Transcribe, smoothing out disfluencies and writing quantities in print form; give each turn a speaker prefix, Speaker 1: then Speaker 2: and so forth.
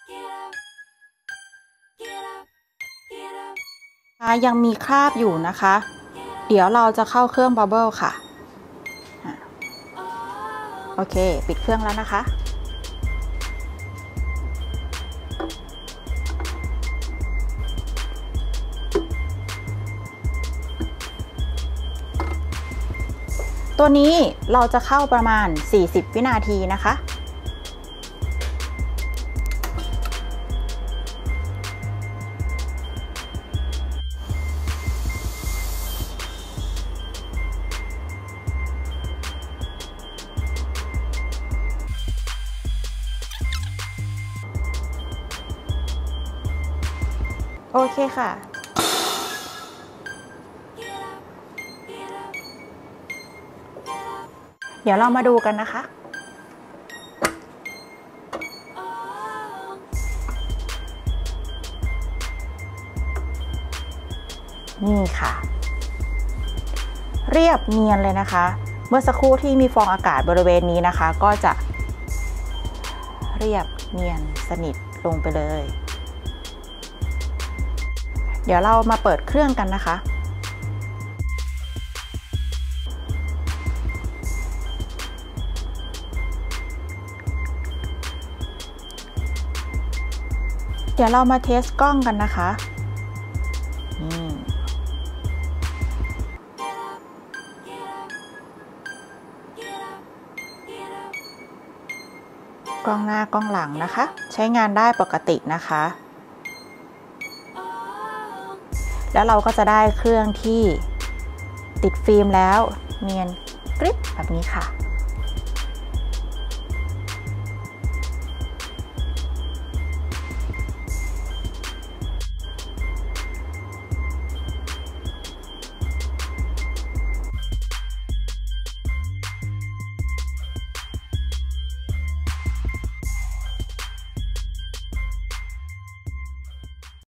Speaker 1: ยังมีคราบอยู่นะคะ เดี๋ยวเราจะเข้าเครื่องบับเบิ้ลค่ะโอเคปิดเครื่องแล้วนะคะตัวนี้เราจะเข้าประมาณ40วินาทีนะคะโอเคค่ะเดี๋ยวเรามาดูกันนะคะนี่ค่ะเรียบเนียนเลยนะคะเมื่อสักครู่ที่มีฟองอากาศบริเวณนี้นะคะก็จะเรียบเนียนสนิทลงไปเลยเดี๋ยวเรามาเปิดเครื่องกันนะคะเดี๋ยวเรามาเทสกล้องกันนะคะกล้องหน้ากล้องหลังนะคะใช้งานได้ปกตินะคะแล้วเราก็จะได้เครื่องที่ติดฟิล์มแล้วเนียนกริบแบบนี้ค่ะ